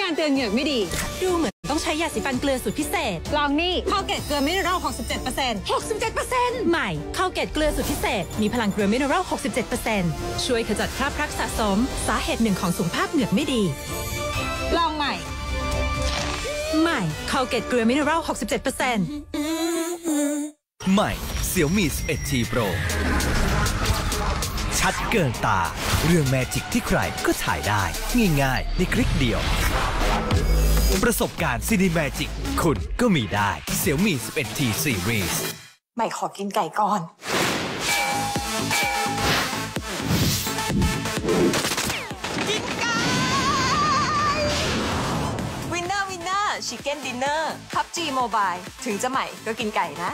การเตือนเหงือกไม่ดีดูเหมือนต้องใช้ยาสีฟันเกลือสูตรพิเศษลองนี่ข้าวเกล็ดเกลือมิเนอรัล 67% ใหม่ข้าวเกล็ดเกลือสูตรพิเศษมีพลังเกลือมิเนอรัล 67% ช่วยขจัดคราบพลักสะสมสาเหตุหนึ่งของสุขภาพเหงือกไม่ดีลองใหม่ข้าวเกล็ดเกลือมิเนอรัล 67% ใหม่ Xiaomi 11T Pro ชัดเกินตาเรื่องแมจิกที่ใครก็ถ่ายได้ง่ายๆในคลิกเดียวประสบการณ์ซีนีแมจิกคุณก็มีได้ Xiaomi 11T Series ใหม่ขอกินไก่ก่อนกินไก่วินเนอร์ชิคเก้นดินเนอร์พับจีโมบายถึงจะใหม่ก็กินไก่นะ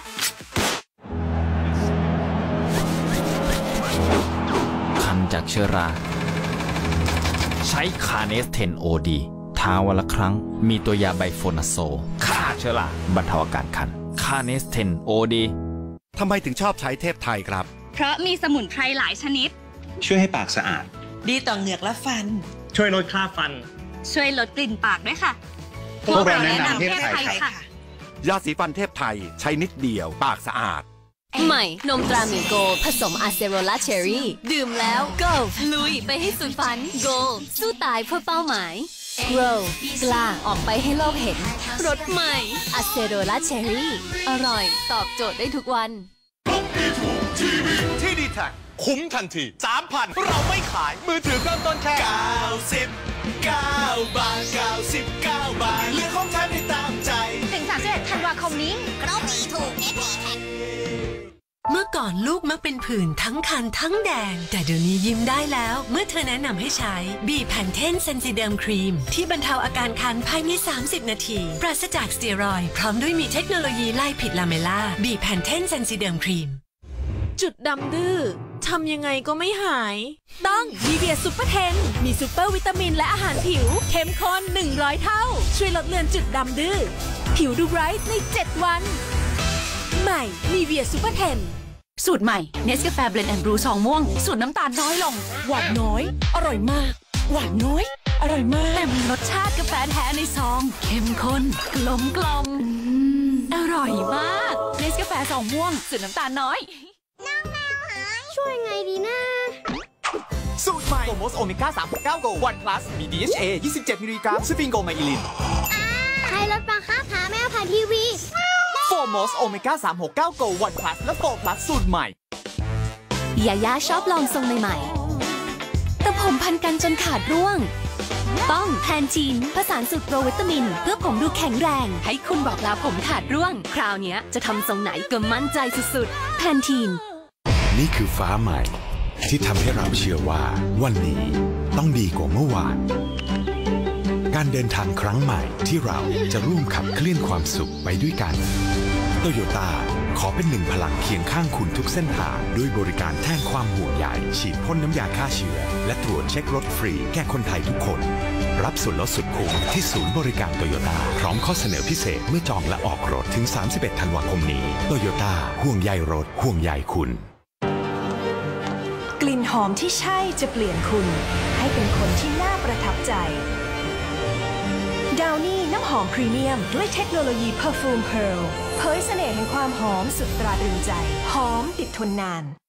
คันจากเชื้อราใช้คาเนส10 OD ทาวันละครั้งมีตัวยาไบโฟนาโซฆ่าเชื้อราบรรเทาอาการคันคาเนส10 OD ทำไมถึงชอบใช้เทพไทยครับเพราะมีสมุนไพรหลายชนิดช่วยให้ปากสะอาดดีต่อเหงือกและฟันช่วยลดคราบฟันช่วยลดกลิ่นปากด้วยค่ะพวกเราแนะนำเทพไทยค่ะยาสีฟันเทพไทยใช้นิดเดียวปากสะอาดใหม่นมตราหมีโกผสมอะเซโรลาเชอรี่ดื่มแล้ว go ลุยไปให้สุดฝัน go สู้ตายเพื่อเป้าหมาย grow กล้าออกไปให้โลกเห็นรสใหม่อะเซโรลาเชอรี่อร่อยตอบโจทย์ได้ทุกวันที่ดีแท็กคุ้มทันที 3,000 เราไม่ขายมือถือเริ่มต้นแค่99 บาท 99 บาทเลือกของแทนให้ตามใจถึง31 ธันวาคมนี้เรามีถูกเมื่อก่อนลูกมักเป็นผื่นทั้งคันทั้งแดงแต่เดี๋ยวนี้ยิ้มได้แล้วเมื่อเธอแนะนำให้ใช้บีแพนเทนเซนซิเดิมครีมที่บรรเทาอาการคันภายใน30 นาทีปราศจากสเตียรอยด์พร้อมด้วยมีเทคโนโลยีไล่ผิดลาเมล่าบีแพนเทนเซนซิเดิมครีมจุดดำดื้อทำยังไงก็ไม่หายต้องบีเบียซุปเปอร์เทนมีซุปเปอร์วิตามินและอาหารผิวเข้มข้น100 เท่าช่วยลดเลือนจุดดำดื้อผิวดูไบรท์ใน7 วันใหม่บีเบียซุปเปอร์เทนสูตรใหม่เนสกาแฟเบลนด์แอนด์บรูซองม่วงสูตรน้ำตาลน้อยลงหวานน้อยอร่อยมากหวานน้อยอร่อยมากแต่มีรสชาติกาแฟแท้ในซองเข้มข้นกลมอร่อยมากเนสกาแฟซองม่วงสูตรน้ำตาลน้อยน้องแมวหายช่วยไงดีนะสูตรใหม่โฟมอสโอเมก้า 369 โกวันพลัสมี DHA 27 มิลลิกรัมสฟิงโกไมอิลินใครลดปังค่าพาแมวผ่านทีวีโฟมอสโอเมก้า 369 โกวันพลัสและโฟพลัสสูตรใหม่ยาย่าชอบลองทรงใหม่ๆแต่ผมพันกันจนขาดร่วงต้องแพนทีนผสานสูตรโปรวิตามินเพื่อผมดูแข็งแรงให้คุณบอกลาผมขาดร่วงคราวนี้จะทำทรงไหนก็มั่นใจสุดๆแพนทีนนี่คือฟ้าใหม่ที่ทำให้เราเชื่อว่าวันนี้ต้องดีกว่าเมื่อวานการเดินทางครั้งใหม่ที่เราจะร่วมขับเคลื่อนความสุขไปด้วยกันโตโยต้าขอเป็นหนึ่งพลังเคียงข้างคุณทุกเส้นทางด้วยบริการแทนความห่วงใยฉีดพ่นน้ำยาฆ่าเชื้อและตรวจเช็ครถฟรีแก่คนไทยทุกคนรับส่วนลดสุดคุ้มที่ศูนย์บริการโตโยต้าพร้อมข้อเสนอพิเศษเมื่อจองและออกรถถึง31 ธันวาคมนี้โตโยต้าห่วงใยรถห่วงใยคุณกลิ่นหอมที่ใช่จะเปลี่ยนคุณให้เป็นคนที่น่าประทับใจดาวนี่น้ำหอมพรีเมียมด้วยเทคโนโลยี Perfume Pearl เผยเสน่ห์แห่งความหอมสุดตราตรึงใจหอมติดทนนาน